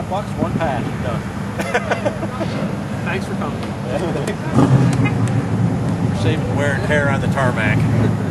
bucks, one pass, you're done. Thanks for coming. We're saving wear and tear on the tarmac.